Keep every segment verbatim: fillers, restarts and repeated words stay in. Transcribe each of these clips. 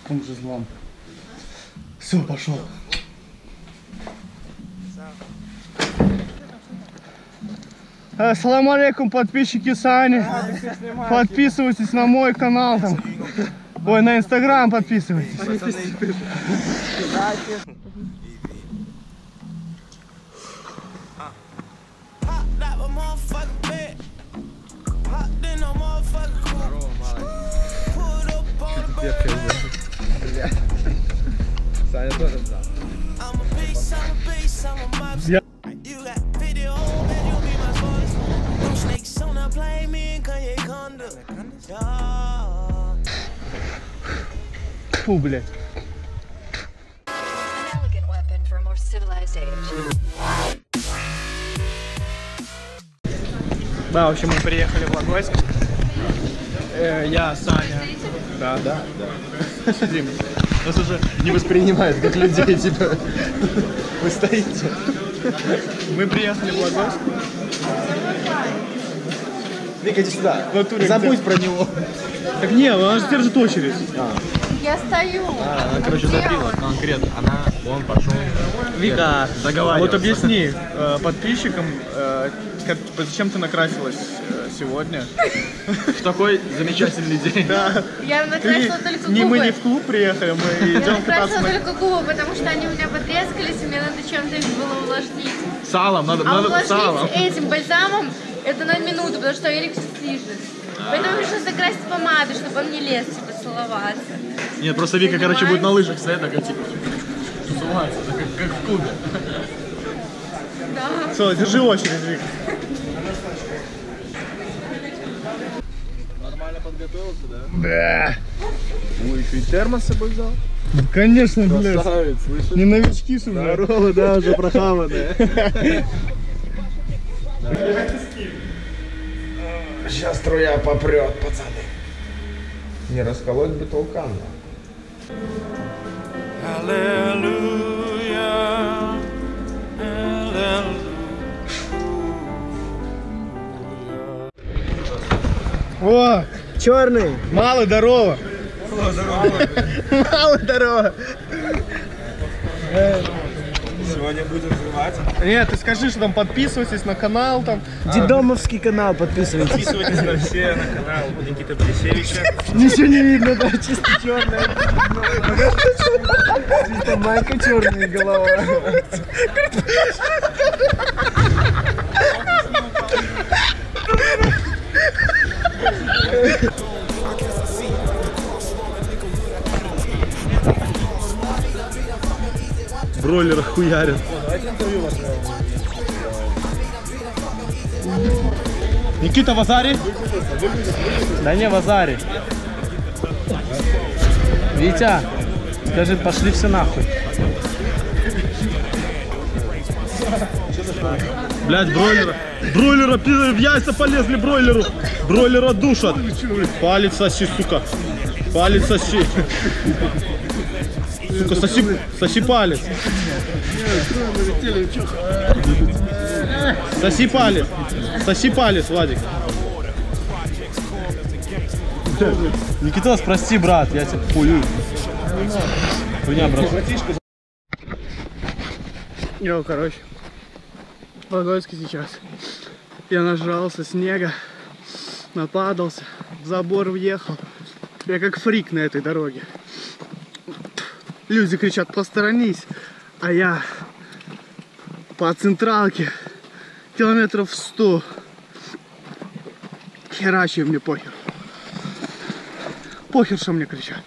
том же злом. Все, пошел. Ассаламу алейкум, подписчики Сани. Подписывайтесь на мой канал там. Ой, на инстаграм подписывайтесь. Саня тоже знал. Я... Фу, блядь. Да, в общем, мы приехали в Логойск. Э, я, Саня. Да, да, да. Дим, нас уже не воспринимают как людей, типа, вы стоите. Мы приехали в Логойск. Вика, иди сюда. Натуре, забудь где? про него. Так не, она же держит очередь. А. Я стою. А, она, короче, забила конкретно. Она, он пошел. Вика, договаривался. вот объясни э, подписчикам, э, как, зачем ты накрасилась э, сегодня? В такой замечательный день. Да. Я накрасила только губы. Не мы не в клуб приехали, мы Я идем кататься. накрасила только губы, потому что они у меня потрескались, и мне надо чем-то их было увлажнить. Салом, надо, А надо увлажнить салом. этим бальзамом это на минуту, потому что Эрик все слижет. Поэтому пришлось закрасить помадой, чтобы он не лез, типа, целоваться. Нет, просто Вика, короче, будет на лыжах стоять, такая, типа, тусоваться, как, как в клубе. Да. Все, держи очередь, Вика. Нормально подготовился, да? Да. Ой, еще и термос с собой взял. Конечно, блядь. Красавец, слышишь? Не новички, что ли? Здорово, да, уже прохаванная. Сейчас струя попрет, пацаны. Не расколоть бы толкан. Аллилуйя, аллилуйя. О, Черный. мало здорово. Мало здорово. Сегодня будем взрывать. Нет, ты скажи, что там подписывайтесь на канал там. Дедомовский канал подписывайтесь. Подписывайтесь на все на канал Никиты Борисевича. Ничего не видно, да, чисто черная. Чисто майка черная голова. Бройлер хуярит. Никита, в Азаре? Да не, в Азаре. Витя, скажи, пошли все нахуй. Блять, бройлера. Бройлера, пидоры, в яйца полезли бройлеру. Бройлера душат. Палец соси, сука. Палец соси. Сука, соси, соси палец. Соси палец. Соси палец, Владик. Никитос, прости, брат, я тебя хую. Хуйня, брат. Йо, короче. В Логойске сейчас. Я нажрался снега, нападался, в забор въехал. Я как фрик на этой дороге. Люди кричат: посторонись, а я по централке километров сто херачу, мне похер. Похер, что мне кричат.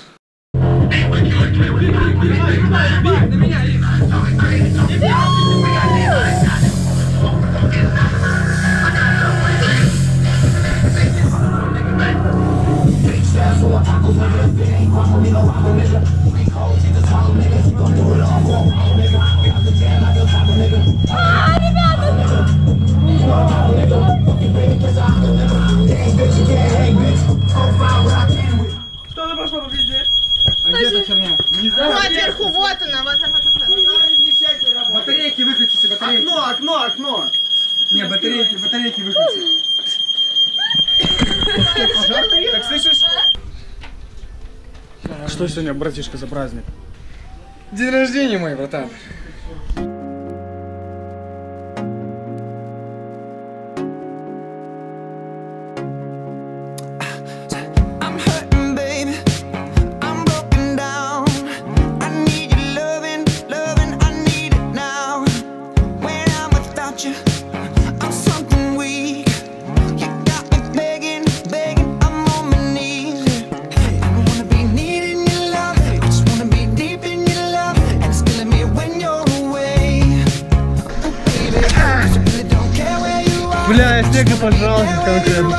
Что ты пошло по пизде? А где эта херня? Вот вверху, вот она, вот она. Батарейки выключите, батарейки. Окно, окно, окно. Не, батарейки, батарейки выключите. Так слышишь? Что сегодня, братишка, за праздник? День рождения мой, братан. Бля, снега, пожалуйста, конкретно.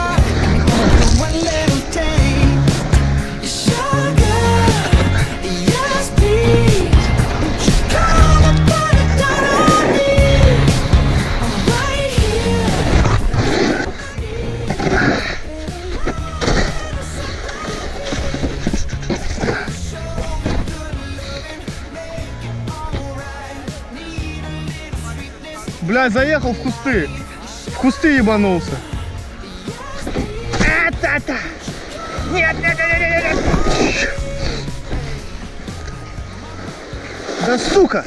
Бля, заехал в кусты. В кусты ебанулся. А-та-та! Нет, нет, нет, нет, нет, нет. Да сука!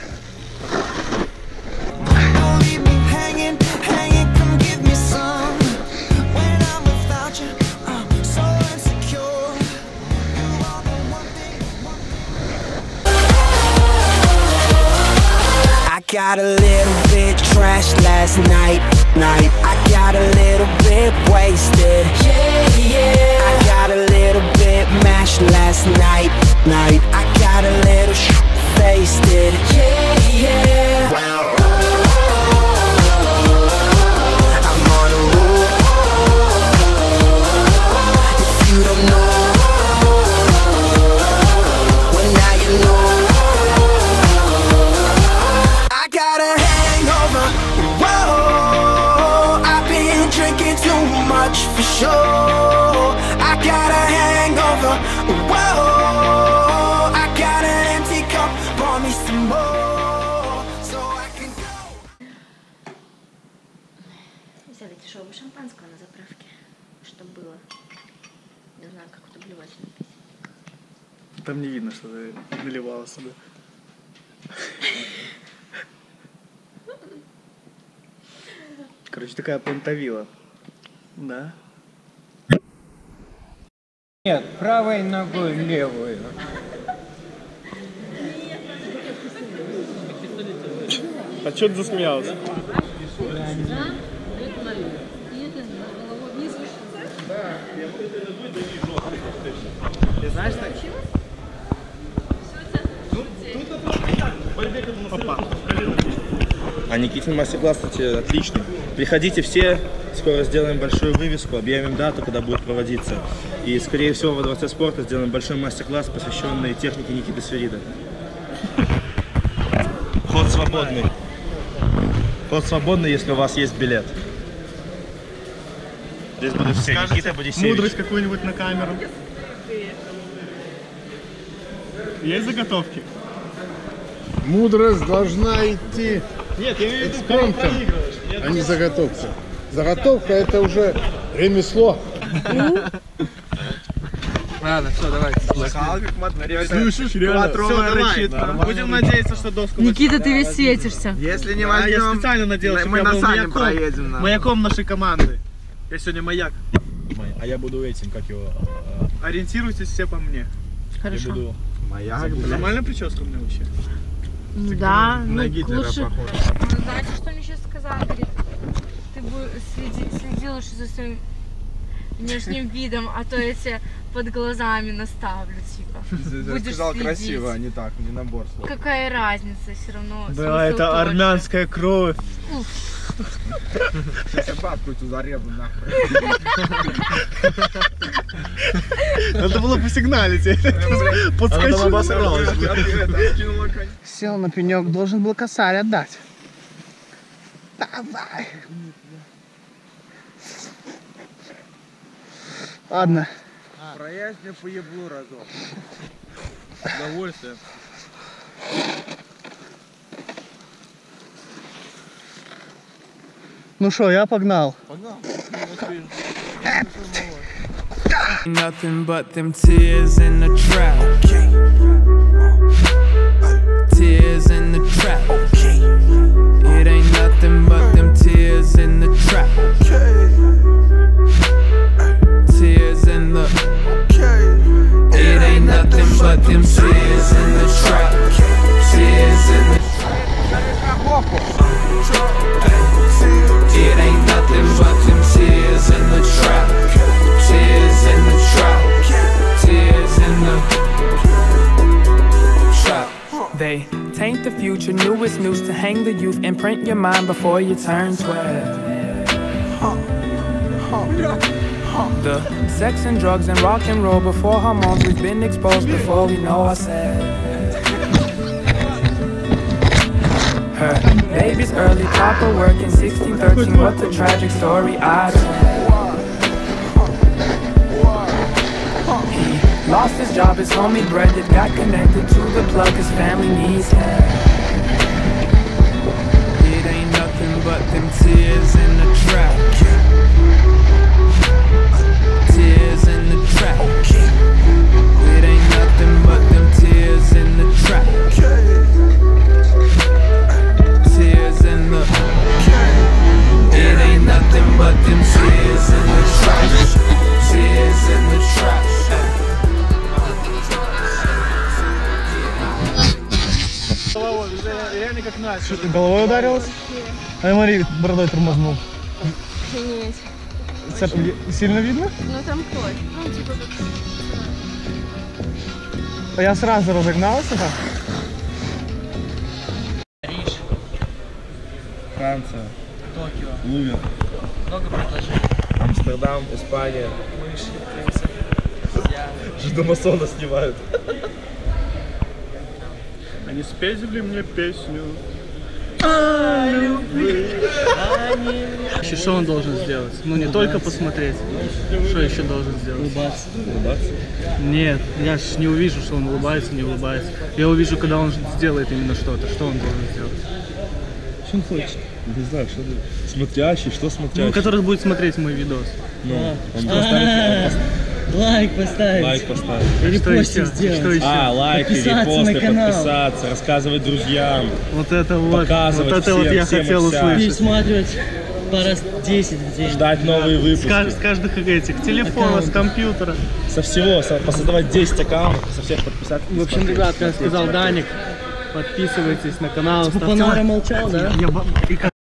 Got a little bit trashed last night, night. I got a little bit wasted, yeah, yeah. I got a little bit mashed last night, night. I got a little sh**faced it, yeah, yeah. Well, I'm on a roll. If you don't know, well now you know. For sure, I got a hangover. Whoa, I got an empty cup. Pour me some more, so I can go. Взяли дешевого шампанского на заправке, чтобы было. Не знаю, как это блевать написать. Там не видно, что ты наливала сюда. Короче, такая понтовила. Да? Нет, правой ногой левую. А чё ты засмеялся? Ты знаешь так? Опа. А Никитин мастер-класс, кстати, отличный. Приходите все, скоро сделаем большую вывеску, объявим дату, когда будет проводиться. И, скорее всего, во Дворце спорта сделаем большой мастер-класс, посвященный технике Никиты Сверида. Вход свободный. Вход свободный, если у вас есть билет. Здесь будут все. Никита Бодисевич. Мудрость какую-нибудь на камеру. Есть заготовки? Мудрость должна идти Нет, я имею в виду, экспромтом, а не заготовка. Заготовка — это уже ремесло. Ладно, все, давайте. Слышишь, реально. Все, давай. Будем надеяться, что доску... Никита, ты весь светишься. Если не А я возьмем, специально надел, чтобы мы я на был сане маяком, проедем. на. маяком нашей команды. Я сегодня маяк. А я буду этим, как его... Ориентируйтесь все по мне. Хорошо. буду... Маяк, Нормальная прическа у меня вообще? Да, ну на Гитлера лучше... похож. Ну, знаете, что мне сейчас сказали? Говорит, ты бы следи, следи лучше за своим внешним видом, а то я тебе под глазами наставлю, типа. Будешь Сказал следить. красиво, а не так, не набор слов. Какая разница, все равно. Да, смысл это тот же. армянская кровь. Сейчас я бабку эту зарежу нахуй. Надо было посигналить. Подскочил. Подскочил. Сел на пенек, должен был косарь отдать. Давай. Ладно. Проезд мне по еблу разок. Удовольствие. Ну что, я погнал. Nothing but them tears in the trap. but them tears in the trap. Tears in the It ain't nothing but them tears in the trap. Tears in the trap. Tears in the trap. They taint the future, newest news to hang the youth and print your mind before you turn twelve. The sex and drugs and rock and roll before hormones, we've been exposed before we know ourselves. Her baby's early proper work in sixteen thirteen, what the tragic story I told. He lost his job, his homie Brendan got connected to the plug, his family needs help. It ain't nothing but them tears in the trap. Tears in the trap. It ain't nothing but them tears in the trap. Tears in the It ain't nothing but them tears in the trap. Tears in the trap. Что ты, головой ударилась? А смотри, бородой тормознул. Охренеть. Цеп- Сильно видно? Ну там кровь. Ну типа как... Я сразу разогнался. Так. Франция, Токио. Лувер, Много предложений. Амстердам, Испания. Мыши, принцы. Жидомасона снимают. Они спели мне песню. Еще что он должен сделать? Ну не только посмотреть. Что еще должен сделать? Улыбаться. Улыбаться? Нет, я ж не увижу, что он улыбается, не улыбается. Я увижу, когда он сделает именно что-то. Что он должен сделать? Что он хочет? Не знаю, что ты. Смотрящий, что смотрящий? Ну, который будет смотреть мой видос. Ну, он поставит Лайк поставить. лайк поставить. И что еще? сделать. Что еще? А, лайки, Подписаться репосты, на канал. подписаться, рассказывать друзьям. Вот это вот. Показывать Вот это вот всем, я всем и хотел вся. услышать. Пересматривать по раз десять в день. Ждать новые выпуски. С, кажд- с каждых этих телефона, с компьютера. Со всего, со- посоздавать десять аккаунтов, со всех подписаться. В общем, ребят, как сказал Даник, подписывайтесь на канал. Типа ставьте Панара лайк. молчал, да? Я ба- и как-